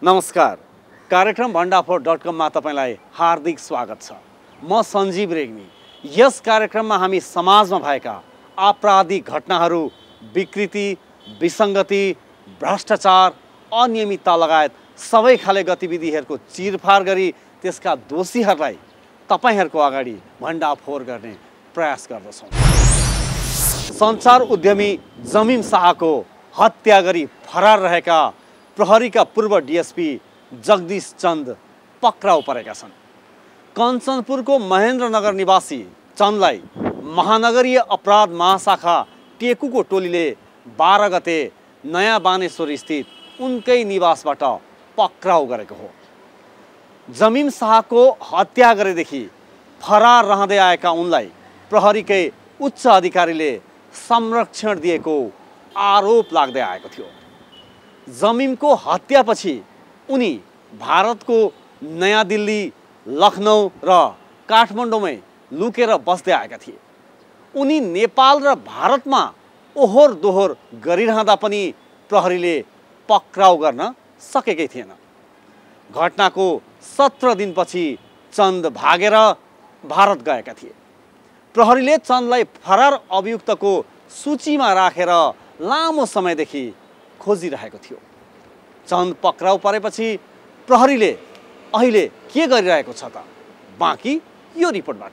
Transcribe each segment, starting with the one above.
नमस्कार, कार्यक्रम भण्डाफोर.com मा तपाईलाई हार्दिक स्वागत छ। म सञ्जीव रेग्मी। यस कार्यक्रममा हामी समाजमा भएका आपराधिक घटनाहरू, विकृति, विसङ्गति, भ्रष्टाचार, अनियमितता लगायत सबै खाले गतिविधिहरूको चिरफार गरी त्यसका दोषीहरूलाई तपाईहरूको अगाडि भण्डाफोर गर्ने प्रयास गर्दछौँ। सञ्चार उद्यमी जमिम शाहको हत्या गरी फरार रहेका प्रहरीका पूर्व डीएसपी जगदीश चन्द पक्राउ परेका छन्। कञ्चनपुरको महेन्द्रनगर निवासी चन्दलाई महानगरीय अपराध महाशाखा टेकुको टोलीले 12 गते नयाँ बानेश्वर स्थित उनकै निवासबाट पक्राउ गरेको हो। जमिम शाहको हत्या गरेदेखि फरार रहँदै आएका उनलाई प्रहरीकै उच्च अधिकारीले संरक्षण दिएको आरोप लाग्दै आएको थियो। जमिमको हत्यापछि उनी भारतको नयाँ दिल्ली, लखनऊ र काठमाडौँमै लुकेर बस्दै आएका थिए। उनी नेपाल र भारतमा ओहोर दोहोर गरिरहँदा पनि प्रहरीले पक्राउ गर्न सकेकै थिएन। घटनाको 17 दिनपछि चन्द भागेर भारत गएका थिए। प्रहरीले चन्दलाई फरार अभियुक्तको सूचीमा राखेर लामो समयदेखि खोजिरहेको थियो। चन्द पक्राउ परेपछि प्रहरीले अहिले के गरिरहेको छ त? बाँकी यो रिपोर्टबाट।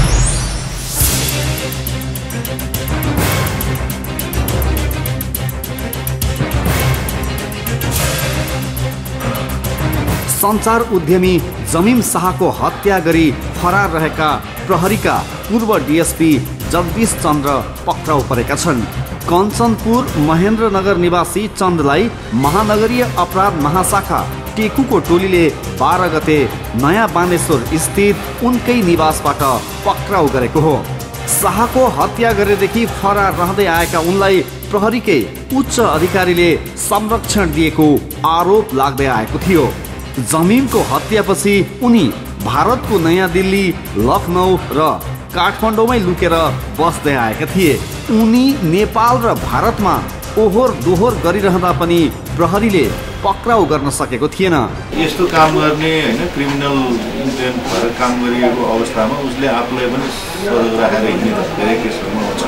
सञ्चार उद्यमी जमिम शाहको हत्या गरी फरार रहेका प्रहरीका पूर्व डीएसपी जगदीश चन्द पक्राउ परेका छन्। कञ्चनपुर महेन्द्रनगर निवासी चन्दलाई महानगरीय अपराध महाशाखा टेकुको टोलीले 12 गते नयाँ बानेश्वर स्थित उनकै निवासबाट पक्राउ गरेको हो। शाहको हत्या गरेदेखि फरार रहँदै आएका उनलाई प्रहरीकै उच्च अधिकारीले संरक्षण दिएको आरोप लाग्दै आएको थियो। जमिमको हत्यापछि उनी भारतको नयाँ दिल्ली, लखनऊ र काठमाडौँमै लुकेर बस्दै आएका थिए। उनी नेपाल र भारतमा ओहोर दोहोर गरिरहँदा पनि प्रहरीले पक्राउ गर्न सकेको थिएन। यस्तो काम गर्ने हैन, क्रिमिनल इन्टेन्ट भएर काम गरिएको अवस्थामा उसले आफूलाई पनि सजग राखेर हिँड्ने धेरै केसहरूमा हुन्छ।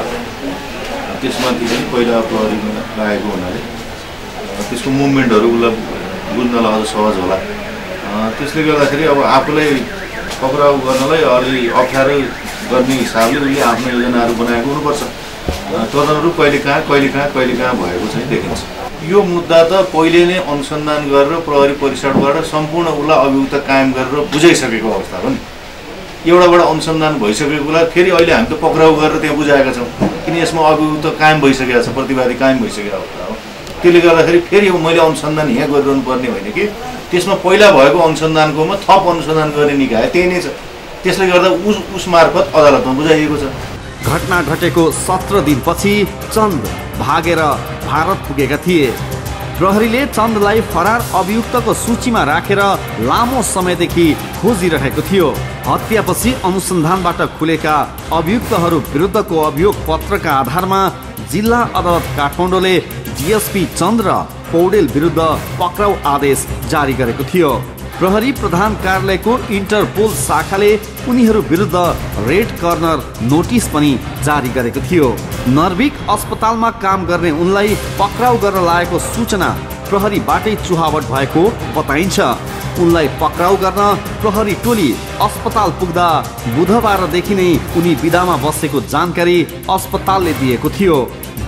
त्यसमाथि पनि पहिला प्रहरीमा लागेको हुनाले त्यसको मुभमेन्टहरू उसलाई बुझ्नलाई अझ सहज होला। त्यसले गर्दाखेरि अब आफूलाई पक्राउ गर्नलाई अलि अप्ठ्यारो गर्ने हिसाबले उसले आफ्नो योजनाहरू बनाएको हुनुपर्छ। तदनुरूप कहिले कहाँ भएको चाहिँ देखिन्छ। यो मुद्दा त पहिले नै अनुसन्धान गरेर प्रहरी परिषदबाट सम्पूर्ण उसलाई अभियुक्त कायम गरेर बुझाइसकेको अवस्था हो नि। एउटाबाट अनुसन्धान भइसकेकोलाई फेरि अहिले हामी त पक्राउ गरेर त्यहाँ बुझाएका छौँ, किन यसमा अभियुक्त कायम भइसकेको छ, प्रतिवादी कायम भइसकेको अवस्था हो। त्यसले गर्दाखेरि फेरि मैले अनुसन्धान यहाँ गरिरहनु पर्ने होइन कि त्यसमा पहिला भएको अनुसन्धानकोमा थप अनुसन्धान गर्ने निकाय त्यही नै छ। त्यसले गर्दा उस मार्फत अदालतमा बुझाइएको छ। घटना घटेको 17 दिनपछि चन्द भागेर भारत पुगेका थिए। प्रहरीले चन्दलाई फरार अभियुक्तको सूचीमा राखेर लामो समयदेखि खोजिरहेको थियो। हत्यापछि अनुसन्धानबाट खुलेका अभियुक्तहरू विरुद्धको अभियोग पत्रका आधारमा जिल्ला अदालत काठमाडौँले डीएसपी चन्द र पौडेल विरुद्ध पक्राउ आदेश जारी गरेको थियो। प्रहरी प्रधान कार्यालयको इन्टरपोल शाखाले उनीहरू विरुद्ध रेड कर्नर नोटिस पनि जारी गरेको थियो। नर्भिक अस्पतालमा काम गर्ने उनलाई पक्राउ गर्न लागेको सूचना प्रहरीबाटै चुहावट भएको बताइन्छ। उनलाई पक्राउ गर्न प्रहरी टोली अस्पताल पुग्दा बुधबारदेखि नै उनी बिदामा बसेको जानकारी अस्पतालले दिएको थियो।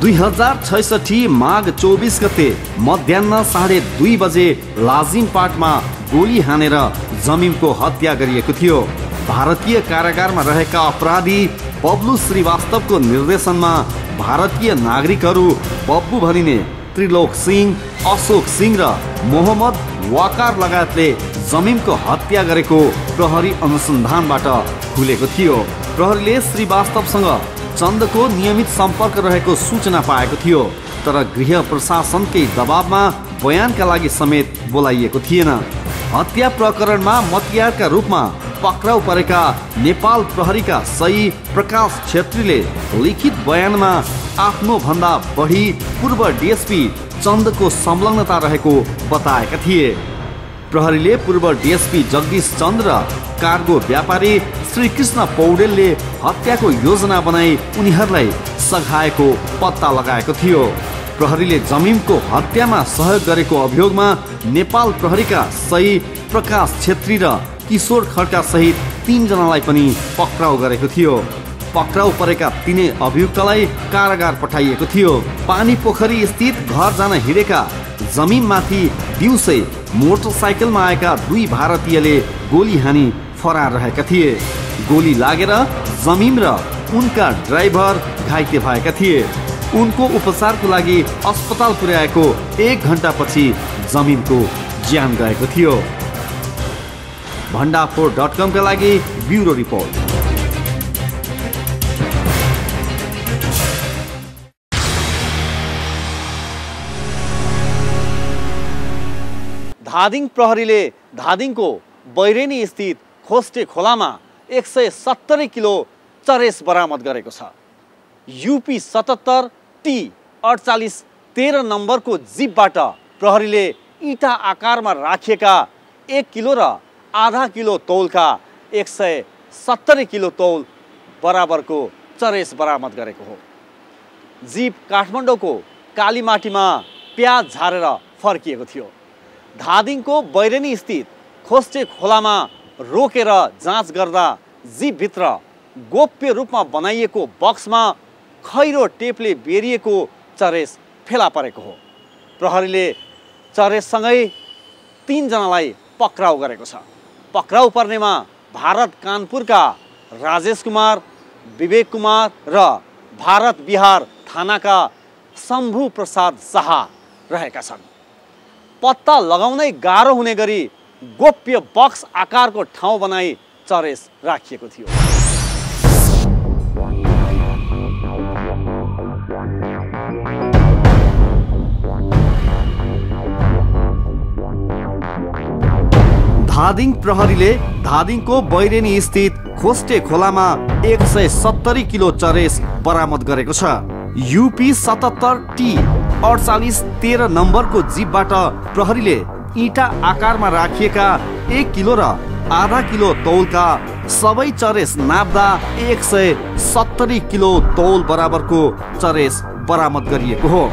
2066 माघ 24 गते मध्याह 2:30 बजे लाजिमपाटमा गोली हानेर जमिमको हत्या गरिएको थियो। भारतीय कारागारमा रहेका अपराधी बब्लु श्रीवास्तवको निर्देशनमा भारतीय नागरिकहरू बब्बु भनिने त्रिलोक सिंह, अशोक सिंह र मोहम्मद वाकार लगायतले जमिमको हत्या गरेको प्रहरी अनुसन्धानबाट खुलेको थियो। प्रहरीले श्रीवास्तवसँग चन्दको नियमित सम्पर्क रहेको सूचना पाएको थियो, तर गृह प्रशासनकै दबावमा बयानका लागि समेत बोलाइएको थिएन। हत्या प्रकरणमा मतियारका रूपमा पक्राउ परेका नेपाल प्रहरीका सही प्रकाश छेत्रीले लिखित बयानमा आफ्नो भन्दा बढी पूर्व डीएसपी चन्दको संलग्नता रहेको बताएका थिए। प्रहरीले पूर्व डीएसपी जगदीश चन्द र कार्गो व्यापारी श्री कृष्ण पौडेलले हत्याको योजना बनाई उनीहरूलाई सघाएको पत्ता लगाएको थियो। प्रहरीले जमिमको हत्यामा सहयोग गरेको अभियोगमा नेपाल प्रहरीका सही प्रकाश छेत्री र किशोर खड्का सहित 3 जनालाई पनि पक्राउ गरेको थियो। पक्राउ परेका तीनै अभियुक्तलाई कारागार पठाइएको थियो। पानी पोखरी स्थित घर जान हिँडेका जमिममाथि दिउँसै मोटरसाइकलमा आएका 2 भारतीयले गोली हानी फरार रहेका थिए। गोली लागेर जमिम र उनका ड्राइभर घाइते भएका थिए। उनको उपचारको लागि अस्पताल पुर्याएको 1 घण्टापछि जमिमको ज्यान गएको थियो। भण्डाफोर.com का लागि ब्युरो रिपोर्ट। धादिङ प्रहरीले धादिङको बैरेनी स्थित खोस्टे खोलामा 170 किलो चरेस बरामद गरेको छ। यूपी 77 T 4813 नम्बरको जीपबाट प्रहरीले इटा आकारमा राखिएका 1 किलो र आधा किलो तौलका 170 किलो तौल बराबरको चरेस बरामद गरेको हो। जीप काठमाडौँको कालीमाटीमा प्याज झारेर फर्किएको थियो। धादिङको बैरेनी स्थित खोस्टे खोलामा रोकेर जाँच गर्दा जीपभित्र गोप्य रूपमा बनाइएको बक्समा खैरो टेपले बेरिएको चरेस फेला परेको हो। प्रहरीले चरेससँगै 3 जनालाई पक्राउ गरेको छ। पक्राउ पर्नेमा भारत कानपुरका राजेश कुमार, विवेक कुमार र भारत बिहार थानाका शम्भु प्रसाद शाह रहेका छन्। पत्ता लगाउनै गाह्रो हुने गरी गोप्य बक्स आकारको ठाउँ बनाई चरेस राखिएको थियो। धादिङ प्रहरीले धादिङको बैरेनी स्थित खोस्टे खोलामा 170 किलो चरेस बरामद गरेको छ। यूपी 77 T 4813 नम्बरको जीपबाट प्रहरीले इटा आकारमा राखिएका 1 किलो र आधा किलो तौलका सबै चरेस नाप्दा 170 किलो तौल बराबरको चरेस बरामद गरिएको हो।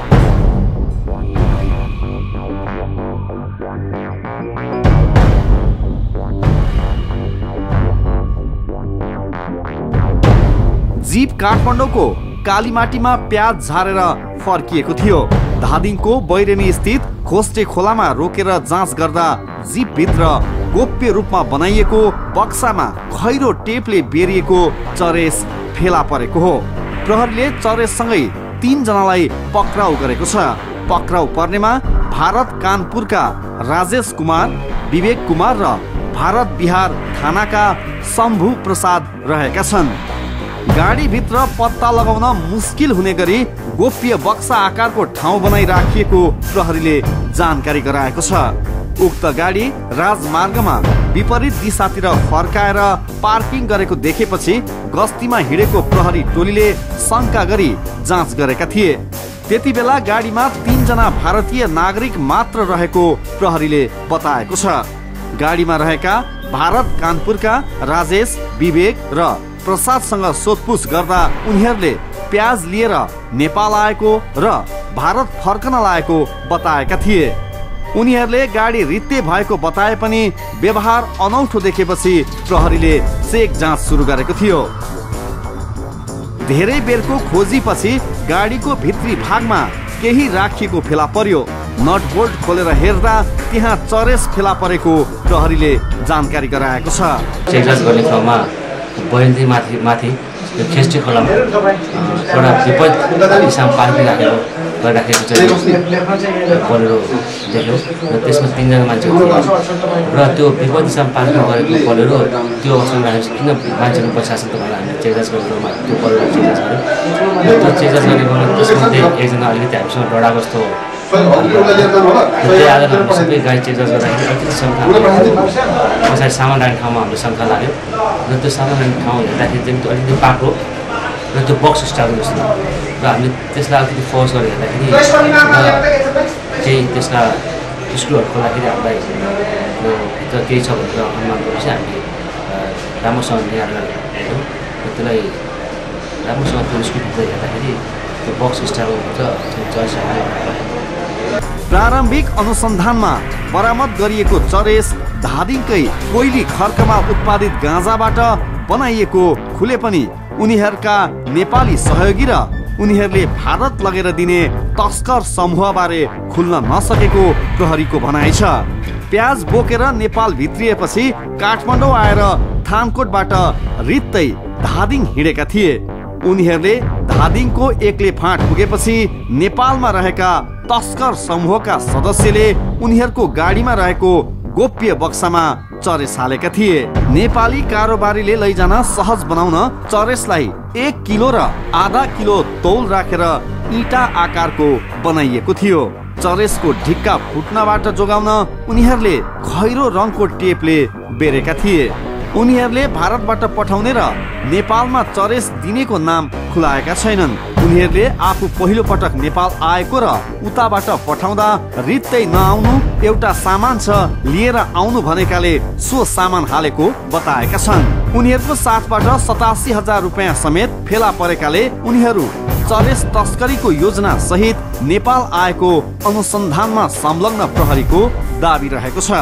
जीप काठमाडौँको कालीमाटीमा प्याज झारेर फर्किएको थियो। धादिङको बैरेनी स्थित खोस्टे खोलामा रोकेर जाँच गर्दा जीपभित्र गोप्य रूपमा बनाइएको बक्सामा खैरो टेपले बेरिएको चरेस फेला परेको हो। प्रहरीले चरेससँगै 3 जनालाई पक्राउ गरेको छ। पक्राउ पर्नेमा भारत कानपुरका राजेश कुमार, विवेक कुमार र भारत बिहार थानाका शम्भु प्रसाद रहेका छन्। गाडीभित्र पत्ता लगाउन मुस्किल हुने गरी गोप्य बक्सा आकारको ठाउँ बनाई राखिएको प्रहरीले जानकारी गराएको छ। उक्त गाडी राजमार्गमा विपरीत दिशातिर फर्काएर पार्किङ गरेको देखेपछि गस्तीमा हिँडेको प्रहरी टोलीले शंका गरी जाँच गरेका थिए। त्यति बेला गाडीमा 3 जना भारतीय नागरिक मात्र रहेको प्रहरीले बताएको छ। गाडीमा रहेका भारत कानपुरका राजेश, विवेक र प्रसादसँग सोधपुछ गर्दा उनीहरूले प्याज लिएर नेपाल आएको र भारत फर्कन लागेको बताएका थिए। उनीहरूले गाडी रित्ते भएको बताए पनि व्यवहार अनौठो देखेपछि प्रहरीले चेक जाँच सुरु गरेको थियो। धेरै बेरको खोजीपछि गाडीको भित्री भागमा केही राखिएको फेला पर्यो। नट बोल्ट खोलेर हेर्दा त्यहाँ चरेस फेला परेको प्रहरीले जानकारी गराएको छ। चेक जाँच गर्ने ठाउँमा बैरेनी माथि यो खेस्टे खोलामा एउटा विपद दिशामा पार्किङ गरिराखेको चाहिँ बोलेरो देख्यौँ र त्यसमा 3 जना मान्छेहरू थियो र त्यो विपद दिशामा पार्किङ गरेको बोलेरो त्यो अवस्थामा राखेपछि किन मान्छेको प्रशासन त भनेर हामीले चेक जाँच गर्ने ठाउँमा त्यो बोलेरो चेक जाँच गऱ्यौँ। त्यो चेक जाँच गर्ने ठाउँमा त्यसमध्ये एकजना अलिकति हामीसँग डराएको जस्तो त्यही आधारमा हामीले सबै गाडी चेक जाँच गर्दाखेरि अलिकति शङ्का पछाडि सामान राख्ने ठाउँमा हामीले शङ्का लाग्यो र त्यो सामान राख्ने ठाउँ हेर्दाखेरि चाहिँ त्यो अलिकति बाक्लो र त्यो बक्स स्टाइलको जस्तो र हामीले त्यसलाई अलिकति फोर्स गरेर हेर्दाखेरि केही त्यसलाई स्क्रुहरू खोल्दाखेरि हामीलाई त्यो भित्र केही छ भनेर अनुमान गरेपछि हामीले राम्रोसँग निहालेर हेर्यौँ र त्यसलाई राम्रोसँग त्यो स्क्रुभित्र हेर्दाखेरि त्यो बक्स स्टाइलको भित्र चरेस प्रारम्भिक अनुसन्धानमा बरामद गरिएको चरेस धादिङकै कोइली खर्कमा उत्पादित गाँजाबाट बनाइएको खुले पनि उनीहरूका नेपाली सहयोगी र उनीहरूले भारत लगेर दिने तस्कर समूहबारे खुल्न नसकेको प्रहरीको भनाइ छ। प्याज बोकेर नेपाल भित्रिएपछि काठमाडौँ आएर थानकोटबाट रित्तै धादिङ हिँडेका थिए। उनीहरूले धादिङको एक्ले फाँट पुगेपछि नेपालमा रहेका तस्कर समूहका सदस्यले उनीहरूको गाडीमा रहेको गोप्य बक्सामा चरेस हालेका थिए। नेपाली कारोबारीले लैजान सहज बनाउन चरेसलाई 1 किलो र आधा किलो तौल राखेर इँटा आकारको बनाइएको थियो। चरेसको ढिक्का फुट्नबाट जोगाउन उनीहरूले खैरो रङको टेपले बेरेका थिए। उनीहरूले भारतबाट पठाउने र नेपालमा चरेस दिनेको नाम खुलाएका छैनन्। उनीहरूले आफू पहिलो पटक नेपाल आएको र उताबाट पठाउँदा रित्तै नआउनु, एउटा सामान छ लिएर आउनु भनेकाले सो सामान हालेको बताएका छन्। उनीहरूको साथबाट 87,000 रुपियाँ समेत फेला परेकाले उनीहरू चरेस तस्करीको योजना सहित नेपाल आएको अनुसन्धानमा संलग्न प्रहरीको दाबी रहेको छ।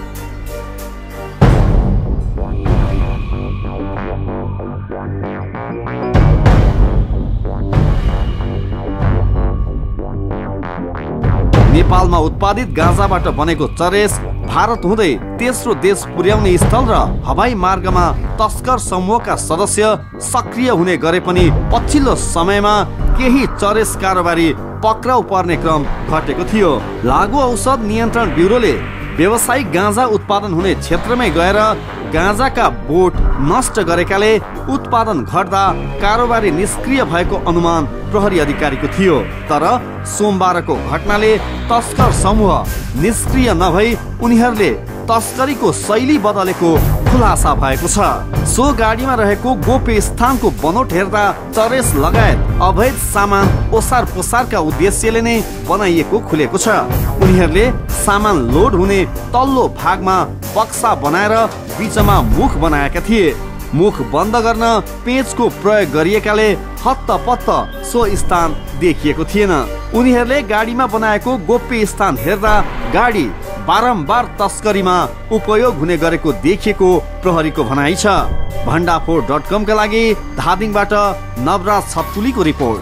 नेपालमा उत्पादित गाँजाबाट बनेको चरेस भारत हुँदै तेस्रो देश पुर्याउने स्थल र हवाई मार्गमा तस्कर समूहका सदस्य सक्रिय हुने गरे पनि पछिल्लो समयमा केही चरेस कारोबारी पक्राउ पर्ने क्रम घटेको थियो। लागु औषध नियन्त्रण ब्युरोले व्यावसायिक गाँजा उत्पादन हुने क्षेत्रमै गएर गाँजाका बोट नष्ट गरेकाले उत्पादन घट्दा कारोबारी निष्क्रिय भएको अनुमान प्रहरी अधिकारीको थियो। तर सोमबारको घटनाले तस्कर समूह निष्क्रिय नभई उनीहरूले तस्करीको शैली बदलेको खुलासा भएको छ। सो गाडीमा रहेको गोप्य स्थानको बनोट हेर्दा चरेस लगायत अवैध सामान ओसार पोसारका उद्देश्यले नै बनाइएको खुलेको छ। उनीहरूले सामान लोड हुने तल्लो भागमा बक्सा बनाएर बीचमा मुख बनाएका थिए। मुख बन्द गर्न पेचको प्रयोग गरिएकाले हत्तपत्त सो स्थान देखिएको थिएन। उनीहरूले गाडीमा बनाएको गोप्य स्थान हेर्दा गाडी बारम्बार तस्करीमा उपयोग हुने गरेको देखिएको प्रहरीको भनाइ छ। भण्डाफोर.com का लागि धादिङबाट नवराज छत्तुलीको रिपोर्ट।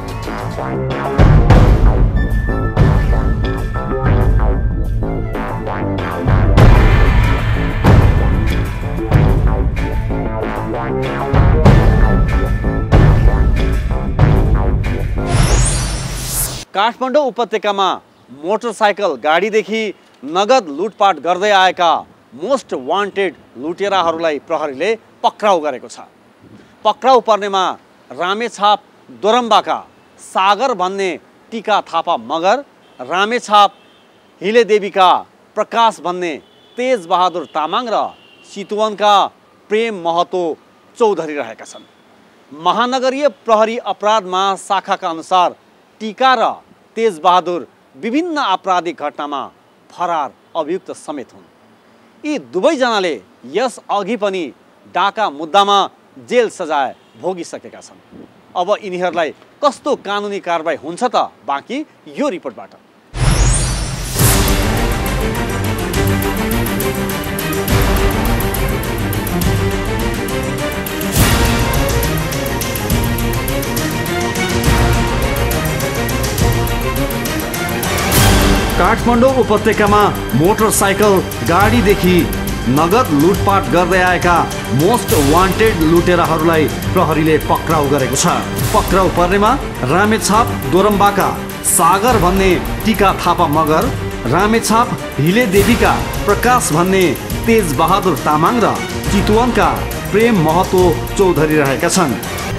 काठमाडौँ उपत्यकामा मोटरसाइकल गाडीदेखि नगद लुटपाट गर्दै आएका मोस्ट वान्टेड लुटेराहरूलाई प्रहरीले पक्राउ गरेको छ। पक्राउ पर्नेमा रामेछाप दोरम्बाका सागर भन्ने टिका थापा मगर, रामेछाप हिलेदेवीका प्रकाश भन्ने तेज बहादुर तामाङ र चितवनका प्रेम महतो चौधरी रहेका छन्। महानगरीय प्रहरी अपराध महाशाखाका अनुसार टिका र तेज बहादुर विभिन्न आपराधिक घटनामा फरार अभियुक्त समेत हुन्। यी दुवैजनाले यस अघि पनि डाका मुद्दामा जेल सजाय भोगिसकेका छन्। अब यिनीहरूलाई कस्तो कानुनी कारबाही हुन्छ त बाँकी यो रिपोर्टबाट। काठमाडौँ उपत्यकामा मोटरसाइकल गाडीदेखि नगद लुटपाट गर्दै आएका मोस्ट वान्टेड लुटेराहरूलाई प्रहरीले पक्राउ गरेको छ। पक्राउ पर्नेमा रामेछाप दोरम्बाका सागर भन्ने टिका थापा मगर, रामेछाप हिलेदेवीका प्रकाश भन्ने तेज बहादुर तामाङ र चितवनका प्रेम महतो चौधरी रहेका छन्।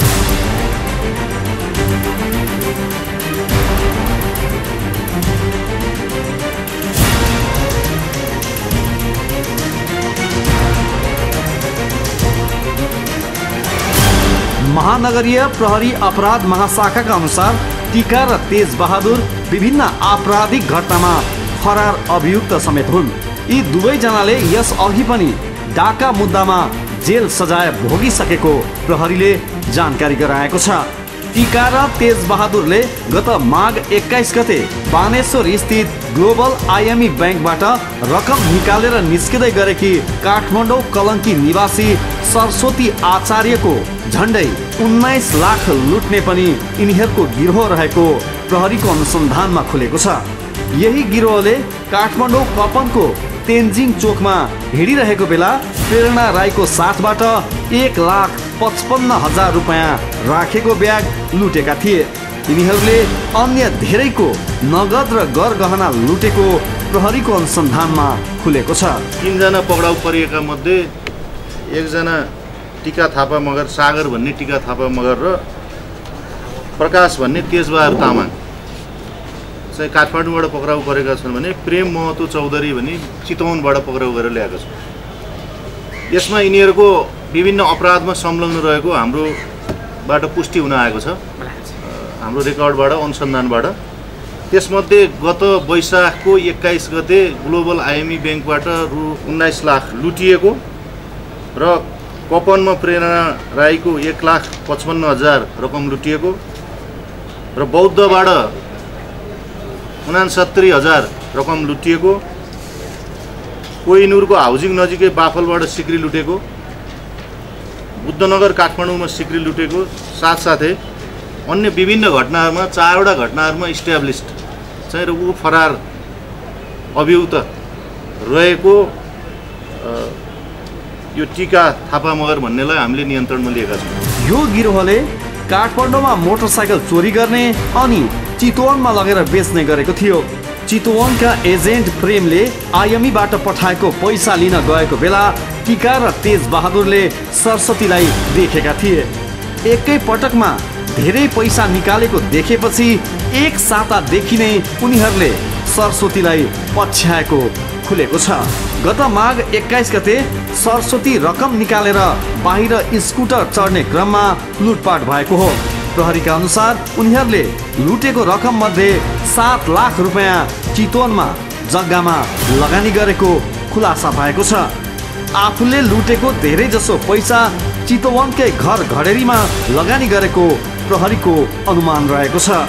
महानगरीय प्रहरी अपराध महाशाखाका अनुसार टिका र तेज बहादुर विभिन्न आपराधिक घटनामा फरार अभियुक्त समेत हुन्। यी दुवैजनाले यस अघि पनि डाका मुद्दामा जेल सजाय भोगिसकेको प्रहरीले जानकारी गराएको छ। टीका र तेज बहादुरले गत माघ 21 गते बानेश्वर स्थित ग्लोबल आइएमई बैंकबाट रकम निकालेर निस्किँदै गरेकी काठमाडौँ कलङ्की निवासी सरस्वती आचार्यको झण्डै 19 लाख लुट्ने पनि यिनीहरूको गिरोह रहेको प्रहरीको अनुसन्धानमा खुलेको छ। यही गिरोहले काठमाडौँ कपनको तेन्जिङ चोकमा हिँडिरहेको बेला प्रेरणा राईको साथबाट 1,55,000 रुपियाँ राखेको ब्याग लुटेका थिए। यिनीहरूले अन्य धेरैको नगद र गरगहना लुटेको प्रहरीको अनुसन्धानमा खुलेको छ। 3 जना पक्राउ परिएका मध्ये एकजना टीका थापा मगर, सागर भन्ने टीका थापा मगर र प्रकाश भन्ने तेजबहादुर तामाङ चाहिँ काठमाडौँबाट पक्राउ परेका छन् भने प्रेम महतो चौधरी भन्ने चितवनबाट पक्राउ गरेर ल्याएको छ। यसमा यिनीहरूको विभिन्न अपराधमा संलग्न रहेको हाम्रोबाट पुष्टि हुन आएको छ, हाम्रो रेकर्डबाट, अनुसन्धानबाट। त्यसमध्ये गत वैशाखको 21 गते ग्लोबल आइएमई बैंकबाट रु 19 लाख लुटिएको र कपनमा प्रेरणा राईको 1,55,000 रकम लुटिएको र बौद्धबाट 69,000 रकम लुटिएको, कोहिनुरको हाउजिङ नजिकै बाफलबाट सिक्री लुटेको, बुद्धनगर काठमाडौँमा सिक्री लुटेको, साथसाथै अन्य विभिन्न घटनाहरूमा 4वटा घटनाहरूमा इस्ट्याब्लिस्ड चाहिँ र ऊ फरार अभियुक्त रहेको यो टीका थापा मगर भन्नेलाई हामीले नियन्त्रणमा लिएका छौँ। यो गिरोहले काठमाडौँमा मोटरसाइकल चोरी गर्ने अनि चितवनमा लगेर बेच्ने गरेको थियो। चितवनका एजेन्ट प्रेमले आइएमईबाट पठाएको पैसा लिन गएको बेला टीका र तेज बहादुरले सरस्वतीलाई देखेका थिए। एकै पटकमा धेरै पैसा निकालेको देखेपछि एक सातादेखि नै उनीहरूले सरस्वतीलाई पछ्याएको खुलेको छ। गत माघ 21 गते सरस्वती रकम निकालेर बाहिर स्कुटर चढ्ने क्रममा लुटपाट भएको हो। प्रहरीका अनुसार उनीहरूले लुटेको रकम मध्ये 7 लाख रुपियाँ चितवनमा जग्गामा लगानी गरेको खुलासा भएको छ। आफूले लुटेको धेरै जसो पैसा चितवनकै घर घडेरीमा लगानी गरेको प्रहरीको अनुमान रहेको छ।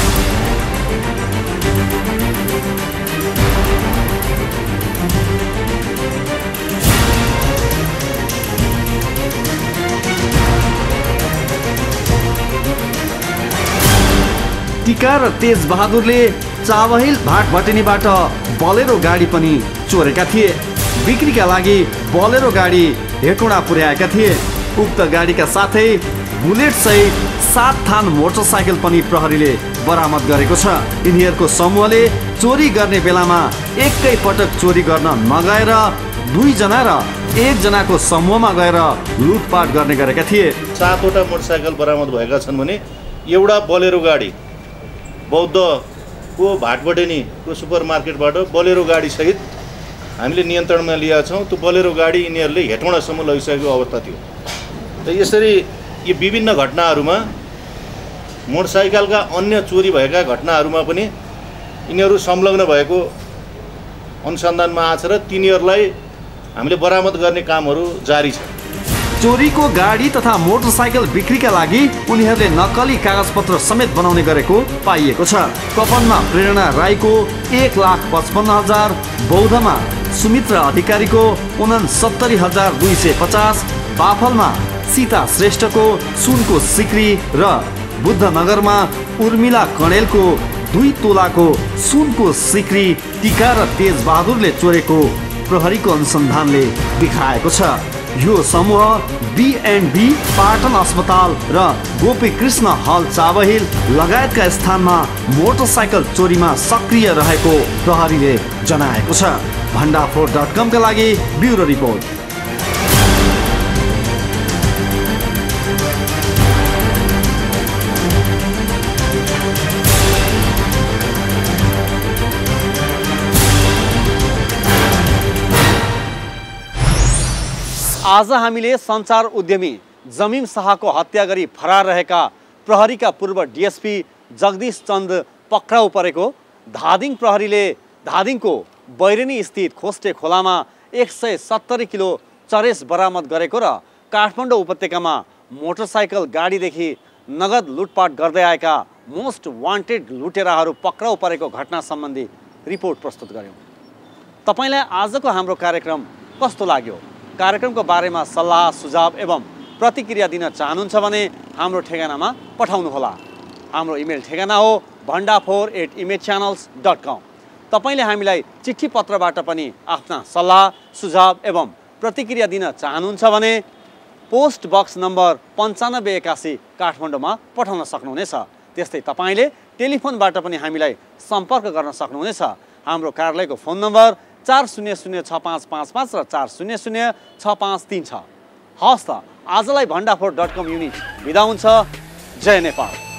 टीका र तेज बहादुरले चावहिल भाटभटेनीबाट बोलेरो गाडी पनि चोरेका थिए। बिक्रीका लागि बोलेरो गाडी हेटौँडा पुर्याएका थिए। उक्त गाडीका साथै बुलेट सहित 7 थान मोटरसाइकल पनि प्रहरीले बरामद गरेको छ। यिनीहरूको समूहले चोरी गर्ने बेलामा एकै पटक चोरी गर्न नगएर 2 जना र 1 जनाको समूहमा गएर लुटपाट गर्ने गरेका थिए। 7वटा मोटरसाइकल बरामद भएका छन् भने एउटा बोलेरो गाडी बौद्धको भाटबटेनीको सुपर मार्केटबाट बोलेरो गाडी सहित हामीले नियन्त्रणमा लिएका छौँ। त्यो बोलेरो गाडी यिनीहरूले हेटौँडासम्म लगिसकेको अवस्था थियो। र यसरी यी विभिन्न घटनाहरूमा मोटरसाइकलका अन्य चोरी भएका घटनाहरूमा पनि यिनीहरू संलग्न भएको अनुसन्धानमा आछ र तिनीहरूलाई हामीले बरामद गर्ने कामहरू जारी छ। चोरीको गाडी तथा मोटरसाइकल बिक्रीका लागि उनीहरूले नक्कली कागजपत्र समेत बनाउने गरेको पाइएको छ। कपनमा प्रेरणा राईको 1,55,000, बौद्धमा सुमित्र अधिकारीको 69,250, बाफलमा सीता श्रेष्ठको सुनको सिक्री र बुद्धनगरमा उर्मिला कणेलको 2 तोलाको सुनको सिक्री टीका र तेज बहादुरले चोरेको प्रहरीको अनुसन्धानले देखाएको छ। यो समूह B&B पाटन अस्पताल र गोपीकृष्ण हल चावहिल लगायतका स्थानमा मोटरसाइकल चोरीमा सक्रिय रहेको प्रहरीले जनाएको छ। भण्डाफोर.com का लागि ब्युरो रिपोर्ट। आज हामीले सञ्चार उद्यमी जमिम शाहको हत्या गरी फरार रहेका प्रहरीका पूर्व डिएसपी जगदीश चन्द पक्राउ परेको, धादिङ प्रहरीले धादिङको बैरेनी स्थित खोस्टे खोलामा 170 किलो चरेस बरामद गरेको र काठमाडौँ उपत्यकामा मोटरसाइकल गाडीदेखि नगद लुटपाट गर्दै आएका मोस्ट वान्टेड लुटेराहरू पक्राउ परेको घटना सम्बन्धी रिपोर्ट प्रस्तुत गर्यौँ। तपाईलाई आजको हाम्रो कार्यक्रम कस्तो लाग्यो? कार्यक्रमको बारेमा सल्लाह सुझाव एवं प्रतिक्रिया दिन चाहनुहुन्छ भने हाम्रो ठेगानामा पठाउनुहोला। हाम्रो इमेल ठेगाना हो bhandapore@imagechannels.com। तपाईले हामीलाई चिठी पत्रबाट पनि आफ्ना सल्लाह सुझाव एवं प्रतिक्रिया दिन चाहनुहुन्छ भने पोस्ट बक्स नम्बर 9581 काठमाडौँमा पठाउन सक्नुहुनेछ। त्यस्तै तपाईले टेलिफोनबाट पनि हामीलाई सम्पर्क गर्न सक्नुहुनेछ। हाम्रो कार्यालयको फोन नम्बर 40065555 र 400653 छ। हवस् त, आजलाई bhandapore.com युनिट बिदा हुन्छ। जय नेपाल।